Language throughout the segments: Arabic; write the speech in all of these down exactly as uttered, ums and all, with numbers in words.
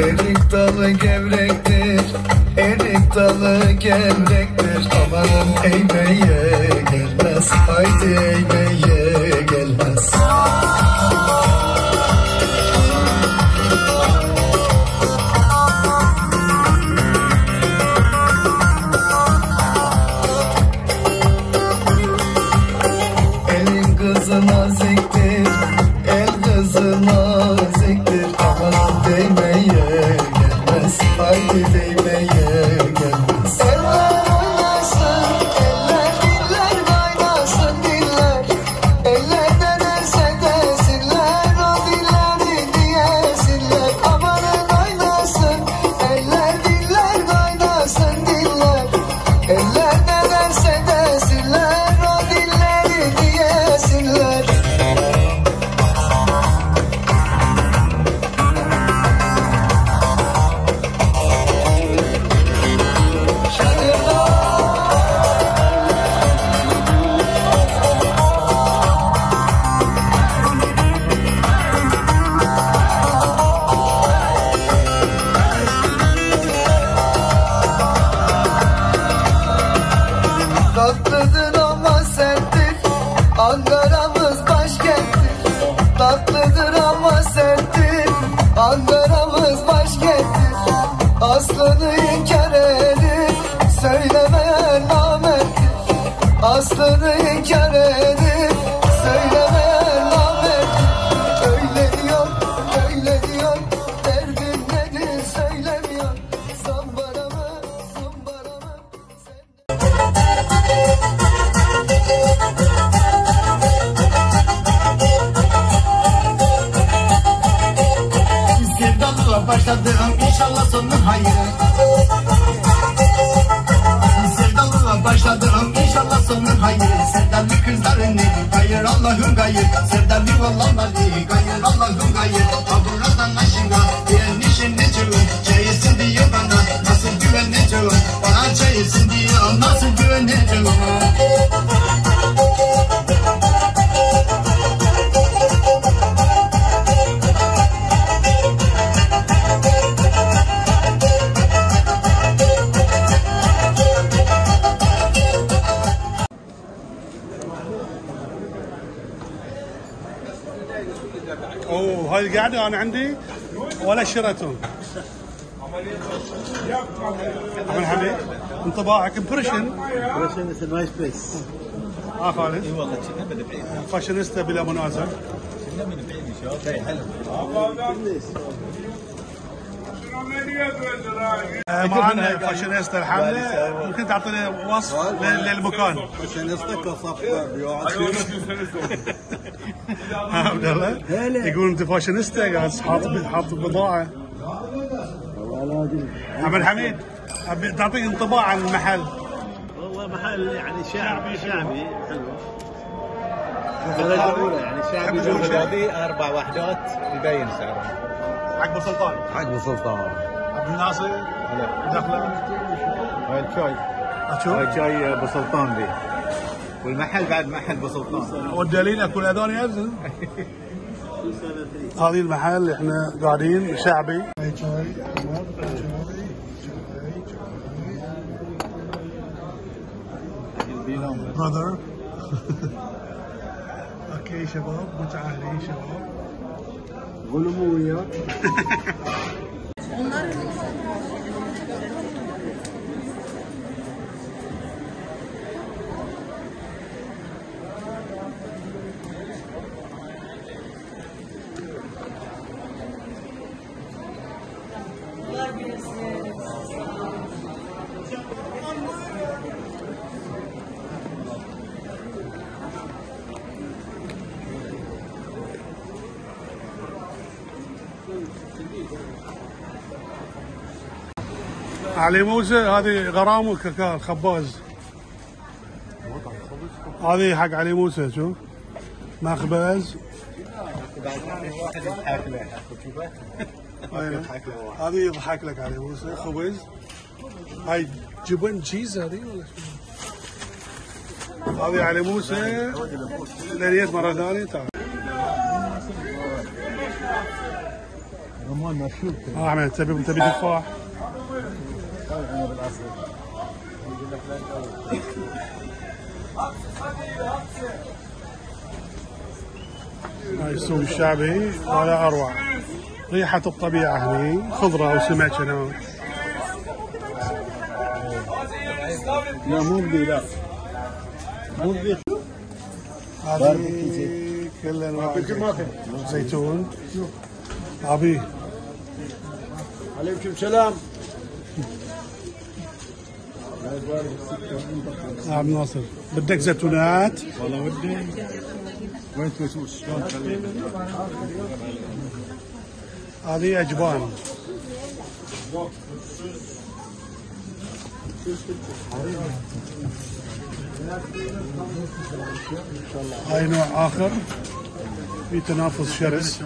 Erik dalı gevrektir, erik dalı gevrektir. Amanın eğmeye gelmez, haydi eğmeye gelmez. Elin kızı naziktir, el kızı naziktir. Amanın değmeye gelmez, haydi değmeye gelmez. Eller oynasın, eller diller kaynasın diller. Eller ne derse desinler, o dilleri diyesinler. Amanın oynasın, eller diller kaynasın diller. Eller ne derse desinler, o dilleri diyesinler. Tatlıdır ama serttir, Ankara'mız başkenttir. Tatlıdır ama serttir, Ankara'mız başkenttir. Aslını inkar edip söylemeyen namerttir. Aslını inkar edip söylemeyen namerttir. Öyle diyor, öyle diyor, derdin nedir söylemiyor. Zambara mı, zumbara mı? Sevdalığa başladım, inşallah sonu hayır. Sevdalığa başladım, inşallah sonu hayır. Sevdalı kızların ne gayır, Allah'ım gayır. Sevdalı vallahi gayır, Allah'ım gayır. Ha buradan aşınga diyen ne çığım. Çayırsın diyor bana, nasıl güveneceğim. Bana çayırsın diyor, nasıl güveneceğim. اوه هاي القعده انا عندي ولا شيراتون. عم حميد انطباعك امبريشن؟ امبريشن از ا نايس بليس. اه خالد؟ اي والله كنا من بعيد. فاشينيستا بلا منازع. كنا من بعيد ان شاء الله. شيء حلو. معنا فاشينيستا الحمله، ممكن تعطينا وصف للمكان؟ فاشينيستا كصف بيقعد عبد الله يقول انت فاشينيستا قاعد حاط حاط بضاعه. عبد الحميد تعطيك انطباع عن المحل. والله محل يعني شعبي شعبي حلو. درجة أولى يعني شعبي. هذه أربع وحدات يبين سعرها. عقب سلطان. عقب سلطان. عبد الناصر؟ لا. دخله؟ هاي الشاي. أشوف؟ هاي شاي ابو سلطان دي. والمحل بعد محل ابو سلطان. والدليل اكل هذول ينزل. هذه المحل احنا قاعدين شعبي. هاي شاي brother. اوكي شباب متعاهدين شباب. قولوا مو وياك. علي موسى هذه غرام وكركار خباز. هذه حق علي موسى شوف مخبز. هذه يضحك لك علي موسى خبز. هاي جبن تشيز هذه ولا شو؟ هذه علي موسى لريت مرة ثانية تعال. رمان مشهور. اه احمد تبي تبي تفاح؟ هاي السوق الشعبي ولا اروع. ريحة الطبيعة هني، خضرة وسمك هنا. لا مو بدي لا. مو بدي. هذه كل انواع زيتون. ابي. عليكم سلام. عبد الناصر بدك زيتونات؟ والله ودي. وين توسوس؟ شلون تخلينا؟ هذه اجبان. هاي نوع اخر في تنافس شرس.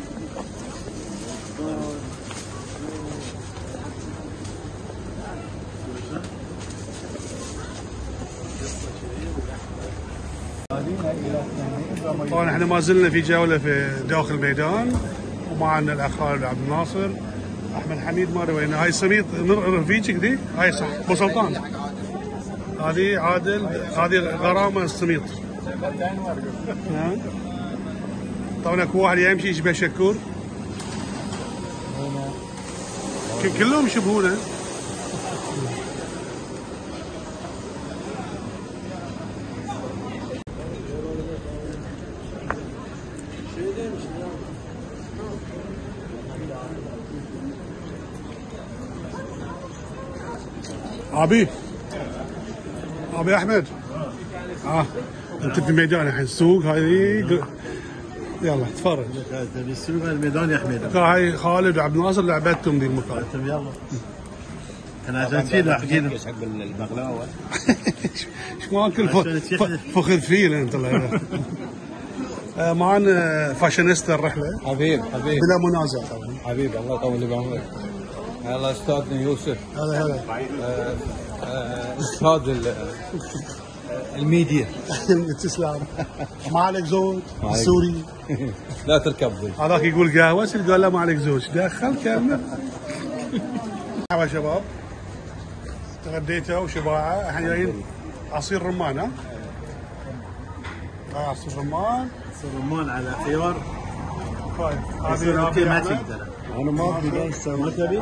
طبعا احنا ما زلنا في جوله في داخل الميدان ومعنا الاخ خالد عبد الناصر، احمد حميد ما روينا. هاي سميط رفيجك ذي؟ هاي صح ابو سلطان. هذه عادل، هذه غرامه السميط. طبعا اكو واحد يمشي يشبه شكور. كلهم يشبهونه. ابي ابي احمد اه انت في الميدان الحين السوق هاي. يلا تفرج. تبي السوق الميدان يا حميد. هاي خالد وعبد الناصر لعبتهم ذي المكان. يلا. انا جايين لاحقين حق البقلاوه. ايش ماكل فخذ فيل انت. معنا فاشينيستا الرحله. حبيب حبيب بلا منازع طبعا. حبيب الله يطول بعمرك. هلا استاذنا يوسف. هلا هلا. آه، آه، استاذ الميديا. تسلم. ما عليك زوج سوري. لا تركب ذي. هذاك يقول قهوه، قال لا ما عليك زوج. دخل كلمه. مرحبا شباب. تغديتوا وشباعه. الحين جايين عصير رمان. ها؟ هاي عصير رمان. عصير رمان على خيار. طيب هذه اوكي ما تقدر. انا ما اقدر ما تبي؟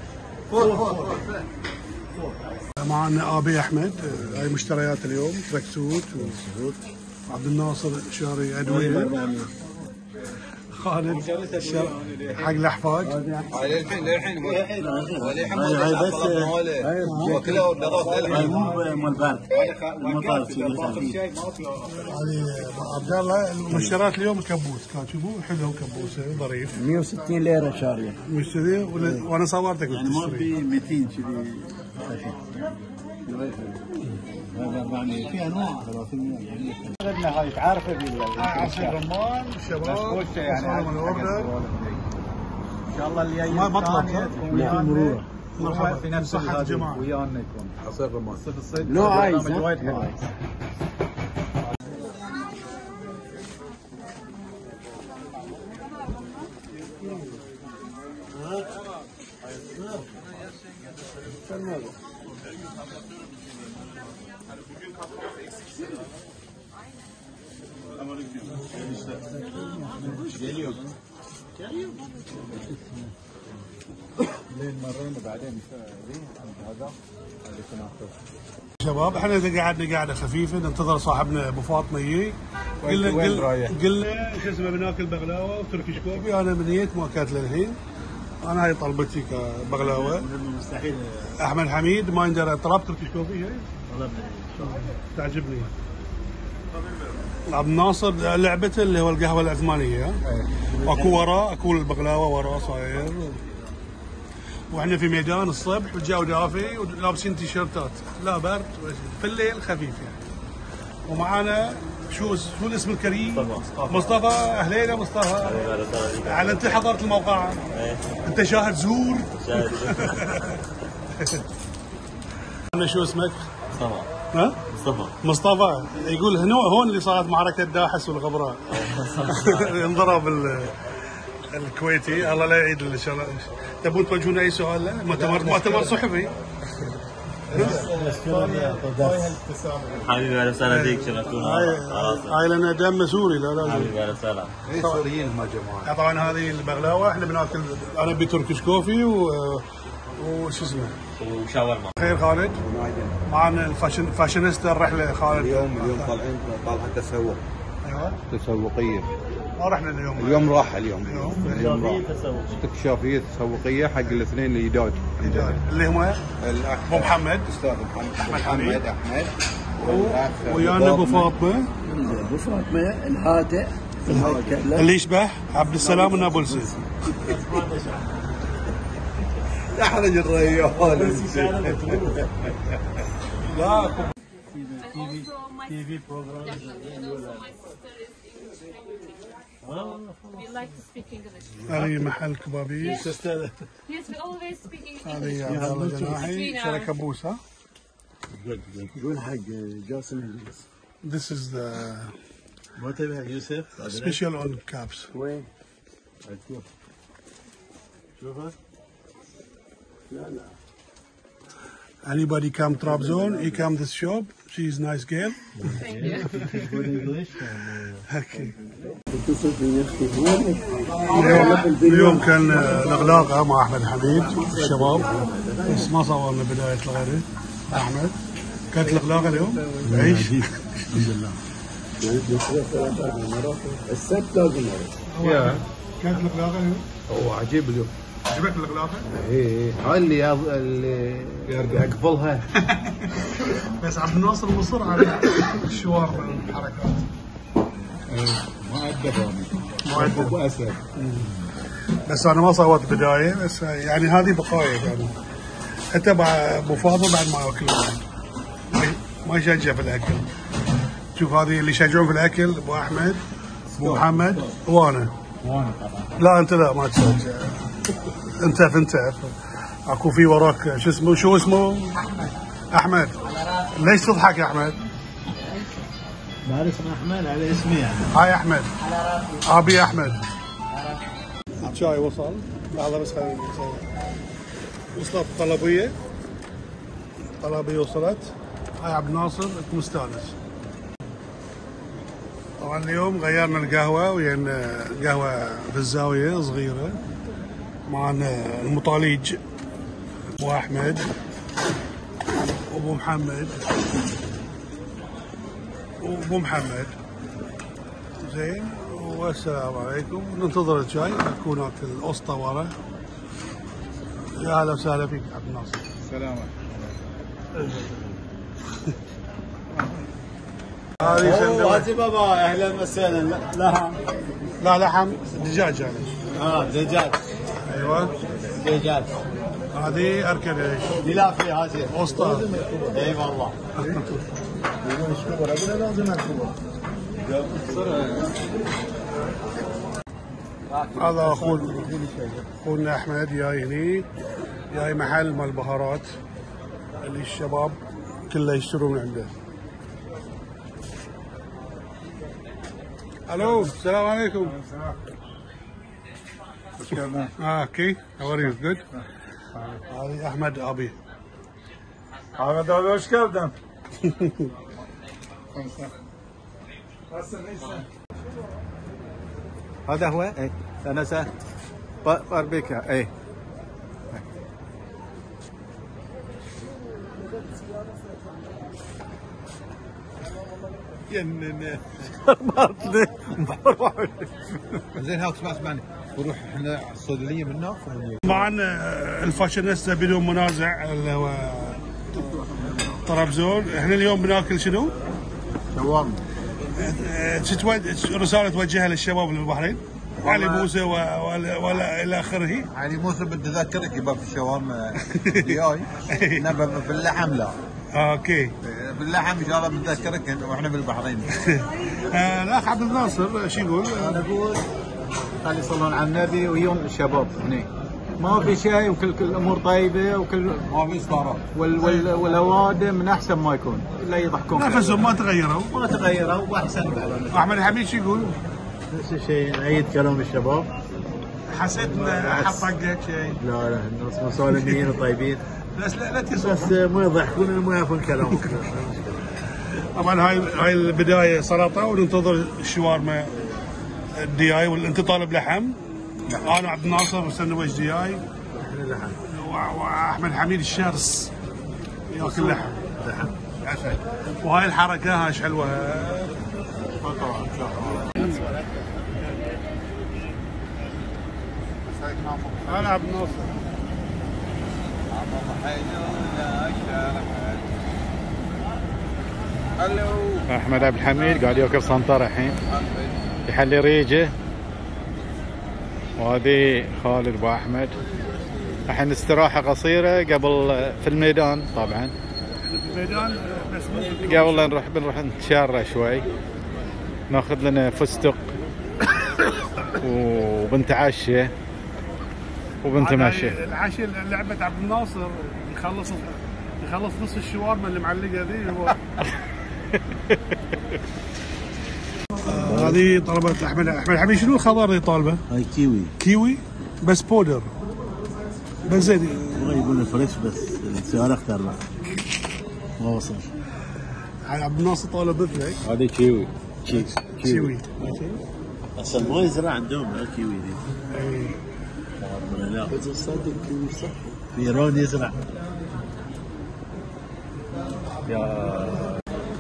معنا ابي احمد. هاي مشتريات اليوم تراكسوت وعبد الناصر شاري ادويه. خالد حق الاحفاد. هاي للحين للحين وللحين هاي بس هو كله نظافه للحين. مو مال بارد. المطار هذه عبد الله المشتريات اليوم كبوس كان شوفوا حلو كبوسه ظريف. مية وستين ليره شاريه. مشتري وانا صورتك يعني ما في مئتين كذي. يعني في انواع ثلاثمية. هاي تعرفه هاي عصير رمان شباب. يعني الاوردر ان شاء الله اللي جاي ما مطلب مرور. مرحبا في نفس صحة الجماعة. ويانا يكون عصير رمان. نو عايز. شباب احنا اذا قعدنا قاعده خفيفه ننتظر صاحبنا ابو فاطمه يجي. قلنا قلنا قلنا شو اسمه بناكل بغلاوه وتركي شكوبي. انا من نيت ما اكلت للحين. انا هاي طلبتي كبغلاوه. مستحيل. احمد حميد ما يندرى طلب تركي شكوبي هي تعجبني. عبد الناصر لعبته اللي هو القهوه العثمانيه. اكو وراه اكو البغلاوه وراه صاير. واحنا في ميدان الصبح والجو دافي ولابسين تيشيرتات. لا برد في الليل خفيف يعني. ومعانا شو شو الاسم الكريم؟ مصطفى. مصطفى اهلينا مصطفى. على انت حضرت الموقع. انت شاهد زور. شاهد. انا شو اسمك؟ مصطفى. ها؟ مصطفى. مصطفى يقول هنا هون اللي صارت معركه داحس والغبراء. انضرب ال الكويتي الله لا يعيد ان شاء الله. تبون توجهون اي سؤال له؟ مؤتمر مؤتمر صحفي. حبيبي اهلا وسهلا فيك شرفتونا. هاي لنا دم سوري لا لا حبيبي اهلا وسهلا. اي سوريين ما جماعه. طبعا هذه البغلاوه احنا بناكل انا بتركش كوفي و وش اسمه وشاورما. خير خالد معنا الفاشن فاشينيستا الرحله خالد. اليوم اليوم طالعين طالعه تسوق. ايوه تسوقيه. ما رحنا اليوم. اليوم راح اليوم. اليوم اليوم راح. استكشافيه تسوقيه حق الاثنين الجداد. اللي هم الاخ ابو محمد استاذ محمد أحمد حميد. محمد احمد ويانا ابو فاطمه ابو فاطمه الهادئ اللي يشبه عبد السلام النابلسي. احرج الريال. لا T V programs. We like to speak English. هذه محل كبابيس. Yes, we always speak English. هذه عبد الله جناحي شركه بوس ها. قول حق جاسم. This is the whatever يوسف special on caps. وين؟ شوفها؟ لا لا. Anybody come Trabzon, he come this shop. She's nice girl. Thank you. good English. Okay. اتصل بنفسك. اليوم اليوم كان الاغلاقه مع احمد حميد الشباب بس ما صورنا بدايه الغداء. احمد كانت الاغلاقه اليوم؟ عيش. الحمد لله. السبت لازم يا كانت الاغلاقه اليوم؟ هو عجيب اليوم. عجبك الاغلاقه؟ ايه هاي اللي اللي اقبلها. بس عبد الناصر مصر على الشوارع والحركات. ما ادب مؤدب. ابو اسد. بس انا ما صورت بدايه بس يعني هذه بقايا كانوا حتى ابو فاضل بعد ما ياكل ما- ما يشجع في الاكل. شوف هذه اللي يشجعون في الاكل ابو احمد ابو محمد وانا. وانا طبعا. لا انت لا ما تشجع انت انت اكو في وراك شو اسمه شو اسمه احمد. ليش تضحك يا احمد؟ ما اسمه احمد على اسمي يعني. هاي احمد ابي احمد. الشاي وصل لحظه بس خليني وصلت الطلبيه. الطلبيه وصلت. هاي عبد الناصر انت مستانس. طبعا اليوم غيرنا القهوه ويانا قهوه في الزاويه صغيره. معنا المطاليج ابو احمد وابو محمد وابو محمد زين. والسلام عليكم. ننتظر الشاي. اكو هناك الاسطى ورا. يا اهلا وسهلا فيك عبد الناصر. سلام. هذه سندويش. هاتي بابا اهلا وسهلا. لحم. لا لحم دجاج يعني. اه دجاج. ايوه دجاج. هذه اركب ايش؟ لا في هاتي. اسطى. اي والله. هذا اخونا اخونا احمد جاي هني جاي محل مال بهارات اللي الشباب كله يشترون من عنده. الو السلام عليكم. اه اوكي هاو ار يو جود. هذه احمد ابي. Ahmet abi hoş geldin. هذا هو اي سنسة باربيكا اي جنن. زين هاك اسمع اسمعني نروح احنا الصيدليه من هناك. طبعا الفاشينيستا بدون منازع اللي هو طرابزون. احنا اليوم بناكل شنو؟ شاورما. رساله توجهها للشباب اللي بالبحرين؟ علي موسى و- ولا, ولا الى اخره. علي موسى بدي اذكرك يبقى في الشاورما الجاي انما في اللحم لا. آه، اوكي. في اللحم ان شاء الله بنذكرك واحنا بالبحرين. آه، الاخ عبد الناصر شو يقول؟ انا اقول خلي يصلون على النبي ويوم الشباب هنا ما في شيء وكل كل الامور طيبه وكل ما في اصدارات. وال وال والاوادم من احسن ما يكون الا يضحكون. نفسهم ما تغيروا. ما تغيروا واحسن بعد. احمد الحميد شو يقول؟ نفس الشيء نعيد كلام الشباب حسيت ان احد طقك شيء. لا لا الناس مسالمين وطيبين. بس لا لا تصير. بس مو يضحكون مو يعرفون كلامك. طبعا هاي هاي البدايه سلطه وننتظر الشاورما الدياي. وانت طالب لحم؟ انا عبد الناصر وسندويش دياي. لحم. واحمد حميد الشرس ياكل لحم. لحم. وهاي الحركه هاي ايش حلوه. انا عبد الناصر. احمد عبد الحميد قاعد ياكل سنطره الحين يحلي ريجه. وهذه خالد ابو احمد. الحين استراحه قصيره قبل في الميدان. طبعا في الميدان بس قبل لا نروح بنروح نتشارى شوي ناخذ لنا فستق وبنتعشى وبنتمشى. العشاء لعبه عبد الناصر يخلص يخلص نص الشاورما اللي معلقه ذي هو. هذه طلبت احمد احمد حبيبي. شنو الخضار اللي طالبه؟ هاي كيوي. كيوي بس بودر بس زين. يبغى يقول فريش بس السيارة اختار له ما وصل. عبد الناصر طالب مثلك. هذه كيوي. كيوي اصلا ما يزرع عندهم الكيوي ذي. اي لا بس صدق كيوي صح. في ايران يزرع. يا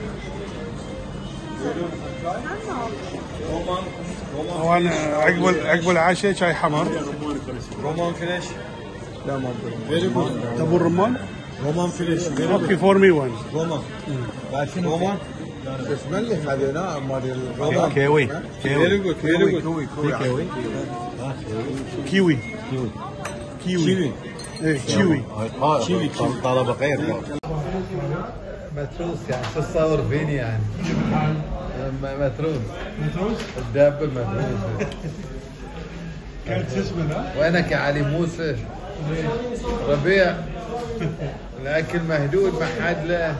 طبعا عقب عقب العشاء شاي حمر. رومان فريش. لا ما بدهم. تبون رمان؟ رومان فريش. اوكي فور مي ون. رومان. رومان. بس ملح هذا لا مال الرومان. كيوي. كيوي كيوي كيوي كيوي. كيوي كيوي. ايه كيوي. كيوي طلبه غير. متروس يعني شو تصور فيني يعني؟ متروس. متروس؟ الدابة متروس. كانت اسمه لا؟ وينك يا علي موسى؟ ربيع. الاكل مهدود ما حد له.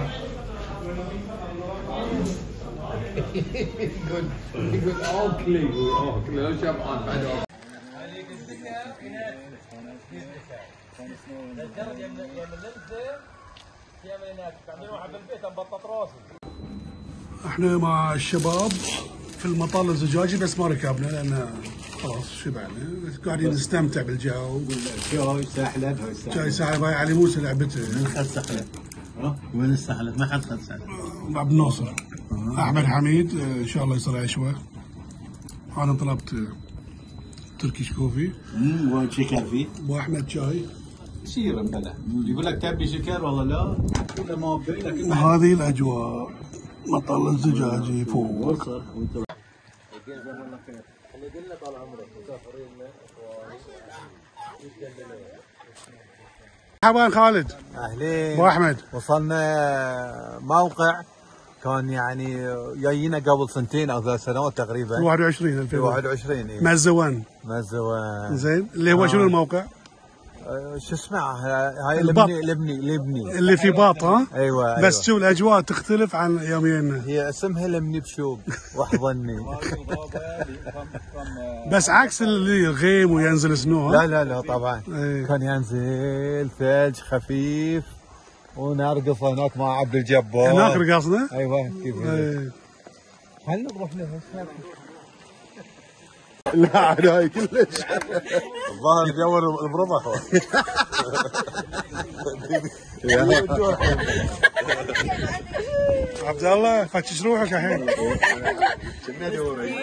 يقول يقول اوكلي اوكلي لو شبعان بعد. احنا مع الشباب في المطار الزجاجي بس ما ركبنا لان خلاص شبعنا. قاعدين نستمتع بالجو. شاي سحلب. شاي سحلب. هاي علي موسى لعبته. من خد سحلب؟ وين السحلب؟ ما حد خد سحلب. عبد الناصر. احمد حميد ان شاء الله يصير عشوه. انا طلبت تركيش كوفي. امم وشكر فيه. ابو احمد شاي. كثير بلا يقول لك تبي شكر والله لا ولا ما ابي لكن وهذه الاجواء مطار الزجاجي فوق. مرحبا خالد. اهلين. ابو احمد. وصلنا موقع كان يعني جايينا قبل سنتين او ثلاث سنوات تقريبا. واحد وعشرين ألفين واحد وعشرين. إيه. مزوان. مزوان. زين اللي هو آه. شنو الموقع؟ أه شو اسمه هاي لبني لبني لبني اللي في باط ها؟ ايوه بس أيوة. شوف الاجواء تختلف عن يومينا. هي اسمها لمني بشوق واحضني. بس عكس اللي يغيم وينزل سنو. لا لا لا طبعا. ايه. كان ينزل ثلج خفيف ونرقص هناك مع عبد الجبار. هناك رقصنا؟ ايوه كيف. ايه. هل نروح نفس لا عاد هاي كلش. الظاهر جور برضه. عبد الله فتش روحك الحين. كنا دوري.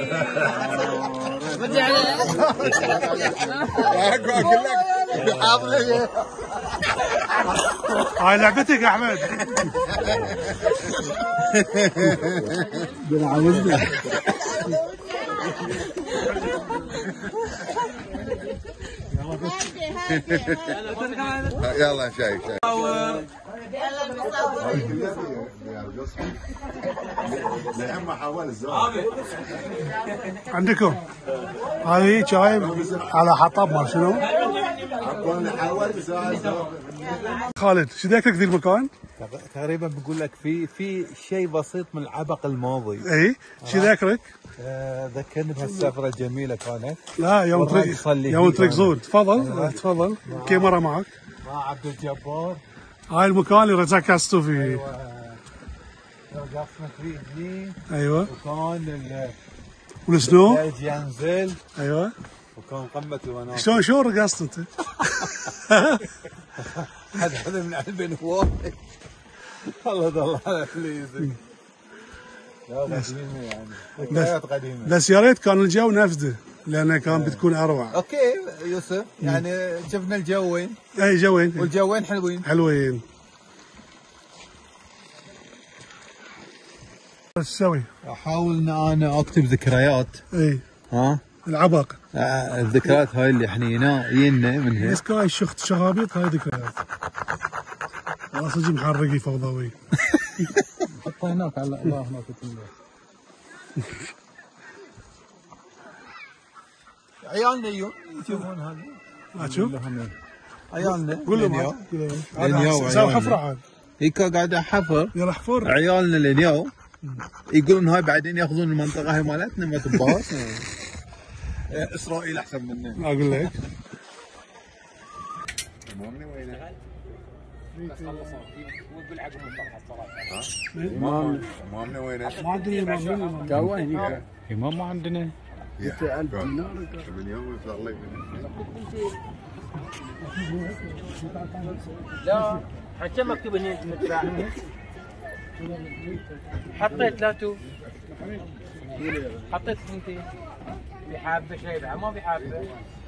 هاي لعبتك يا احمد. عاوزنا. يلا شايف شايف. عندكم هذه شاي على حطب ما شنو؟ خالد شو ذاكرك ذي المكان؟ تقريبا بقول لك في في شيء بسيط من العبق الماضي. اي شو ذاكرك؟ آه ذكرني بهالسفره الجميله كانت. لا يوم تريق يوم تركزون. تفضل تفضل كاميرا معك. مع عبد الجبار. هاي المكان اللي ركزتوا فيه. ايوه رقصنا فيه هني. ايوه وكان والسنو الثلج ينزل. ايوه وكان قمه الوناسه. شلون شلون رقصت انت؟ هذا هذا من قلب هواي. الله الله على فليزك. لا قديمه يعني ذكريات قديمه. بس يا ريت كان الجو نفسه لانه كان بتكون اروع. اوكي يوسف يعني شفنا الجوين. اي جوين والجوين حلوين حلوين. ايش تسوي؟ احاول ان انا اكتب ذكريات. اي ها العبق. آه الذكريات هاي اللي احنا ينا منها. بس هاي الشخت شهابيط هاي ذكريات. والله صدق محرقي فوضوي. حطها هناك على الله هناك. عيالنا يجون يشوفون هذا. اشوف عيالنا قول لهم اليوم سوي حفره عاد. هيك قاعد احفر. يلا حفر. عيالنا اليوم يقولون هاي بعدين ياخذون المنطقه هاي مالتنا ما تباص. اسرائيل احسن منا. اقول لك. مامني وينه؟ مامني وينه؟ ما عندنا امام. جوا هنيك. امام ما عندنا. ألف دينار من يوم يطلع لك. لا حتى مكتوب هنا مدفع. حطيت لا تو حطيت ثنتين. بحابه شيء بعد ما بحابه.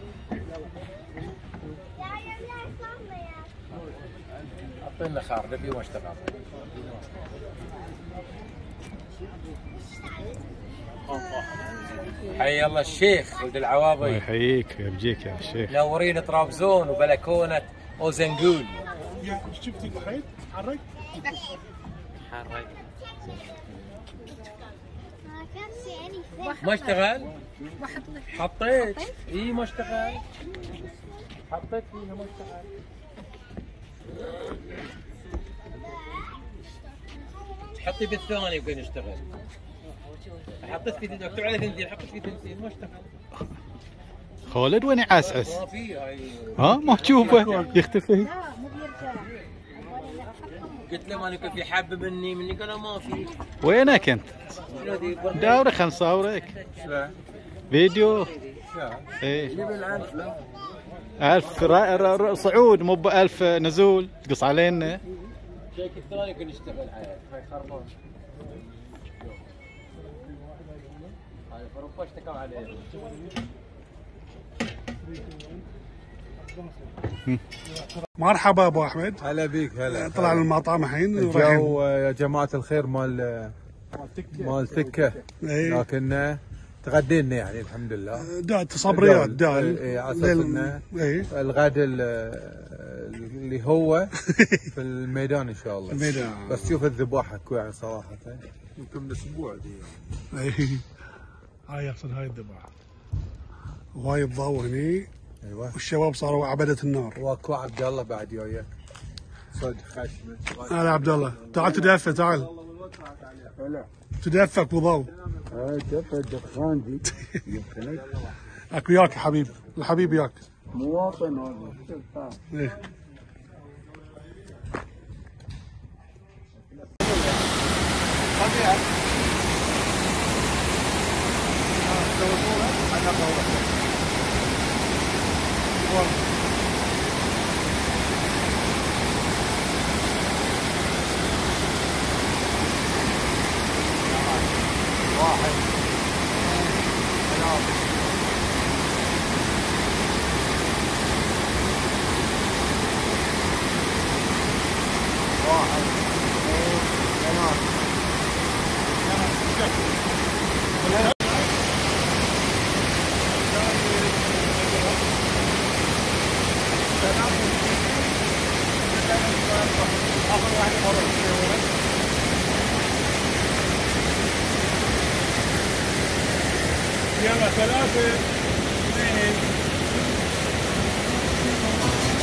حطينا خارده فيه ما اشتغل. حي الله الشيخ ولد العواضي. الله يحييك يبجيك يا شيخ. نورين طرابزون وبلكونه اوزنقول. شفتي الحيط حرك؟ حرك ما اشتغل؟ حطيت اي ما اشتغل. حطيت فيها ما اشتغل. حطي بالثاني وين يشتغل. حطيت في ثنتين مكتوب على ثنتين حطيت في ثنتين ما اشتغل. خالد وين يعسعس؟ ما في هاي. ها ما تشوفه يختفي. قلت له ما يكون في حبه مني مني قال ما في. وينك انت؟ داوري خل نصورك. فيديو. ايه ألف صعود مو بألف نزول تقص علينا. شيك الثاني يكون يشتغل هاي خربان. هاي خربان اشتكوا عليه. مرحبا ابو احمد. هلا بيك هلا. طلع من المطعم الحين. الجو يا جماعه الخير مال مال تكه. لكن تغدينا يعني الحمد لله. دال صبريات دال. اي على اساس انه الغد اللي هو في الميدان ان شاء الله. الميدان. بس شوف الذباحه اكو يعني صراحه. يمكن من اسبوع دي. اي هاي يقصد هاي الذباحه. وهاي الضوء هني. ايوه والشباب صاروا عبدة النار. واكو عبد الله بعد جايك. صدق خشمه. هلا عبد الله تعال تدفى تعال. تدفك وضوء. دفى دخان دي. اكو ياك حبيب الحبيب ياك. مواطن هذا. ايه يلا ثلاثة اثنين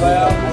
باي